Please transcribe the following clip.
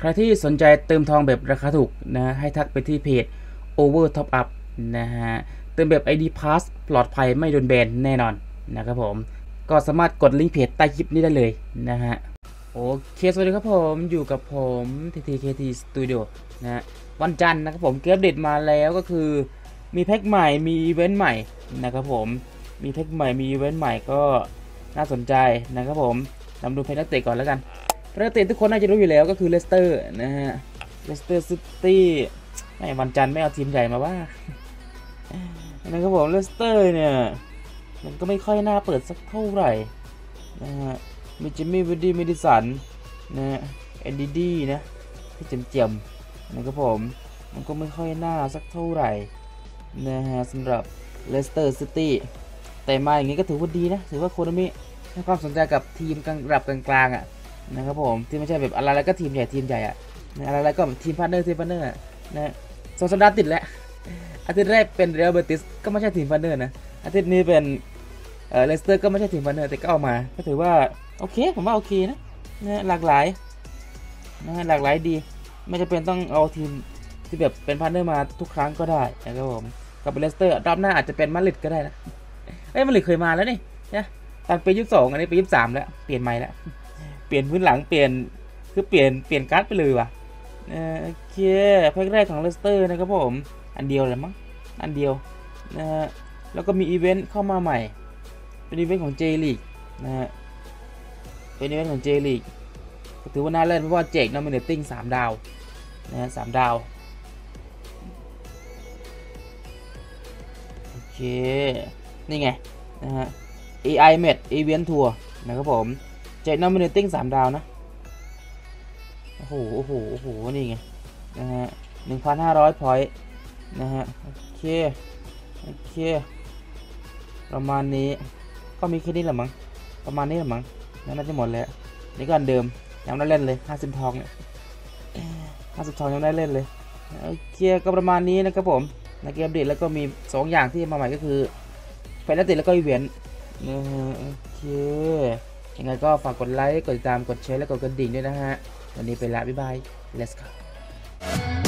ใครที่สนใจเติมทองแบบราคาถูกนะให้ทักไปที่เพจ Over Top Up นะฮะเติมแบบ ID Pass ปลอดภัยไม่โดนแบนแน่นอนนะครับผมก็สามารถกดลิงก์เพจใต้คลิปนี้ได้เลยนะฮะโอเคสวัสดีครับผมอยู่กับผม TTKT Studio นะฮะวันจันทร์นะครับผมเกมอัปเดตมาแล้วก็คือมีแพ็คใหม่มีอีเวนต์ใหม่นะครับผมมีแพ็คใหม่มีอีเวนต์ใหม่ก็น่าสนใจนะครับผมนำดูแพ็คนักเตะก่อนแล้วกันนักเตะทุกคนน่าจะรู้อยู่แล้วก็คือเลสเตอร์นะฮะเลสเตอร์ซิตี้ไม่วันจันทร์ไม่เอาทีมใหญ่มาว่านะครับผมเลสเตอร์เนี่ยมันก็ไม่ค่อยน่าเปิดสักเท่าไหร่นะฮะมีจิมมี่วูดดี้เมดิสันนะฮะเอ็นดีนะที่เจียมนะครับผมมันก็ไม่ค่อยน่าสักเท่าไหร่นะฮะสำหรับเลสเตอร์ซิตี้แต่มาอย่างนี้ก็ถือว่าดีนะถือว่าโคนามิให้ความสนใจกับทีมระดับกลางๆอ่ะนะครับผมที่ไม่ใช่แบบอะไรก็ทีมใหญ่อ่ะอะไรก็ทีมพาร์ทเนอร์นะ2 สัปดาห์ติดแล้วอาทิตย์แรกเป็นเรอัลเบติสก็ไม่ใช่ทีมพาร์ทเนอร์นะอาทิตย์นี้เป็นเลสเตอร์ก็ไม่ใช่ทีมพาร์ทเนอร์แต่ก็เอามาก็ถือว่าโอเคผมว่าโอเคนะหลากหลายนะหลากหลายดีไม่จำเป็นต้องเอาทีมที่แบบเป็นพาร์ทเนอร์มาทุกครั้งก็ได้นะครับผมกับเลสเตอร์รอบหน้าอาจจะเป็นมาดริดก็ได้นะมาดริดเคยมาแล้วนี่นะตอนปี22อันนี้ปี23แล้วเปลี่ยนใหม่แล้วเปลี่ยนพื้นหลังเปลี่ยนการ์ดไปเลยว่ะโอเคแพ็คแรกของเลสเตอร์นะครับผมอันเดียวเลยมั้งอันเดียวนะฮะแล้วก็มีอีเวนต์เข้ามาใหม่เป็นอีเวนต์ของ J League นะฮะเป็นอีเวนต์ของ J League ก็ถือว่าน่าเล่นเพราะว่าแจกนอมิเนตติ้ง3 ดาวนะฮะ3 ดาวโอเคนี่ไงนะฮะ AI Med Event Tour นะครับผมแจกนอมิเนตติ้ง3 ดาวนะโอ้โหนี่ไงนะฮะ 1,500 พอยต์นะฮะโอเคประมาณนี้ก็มีแค่นี้แหละมั้งประมาณนี้แหละมั้งน่าจะหมดแล้วนี่ก็อันเดิมยังได้เล่นเลย50 ทองเนี่ย50 ทองยังได้เล่นเลยโอเคก็ประมาณนี้นะครับผมในเกมเด็ดแล้วก็มี2 อย่างที่มาใหม่ก็คือแฟนติแล้วก็อีเวนต์โอเคยังไงก็ฝากกดไลค์กดติดตามกดแชร์และกดกระดิ่งด้วยนะฮะวันนี้ไปละบ๊ายบาย let's go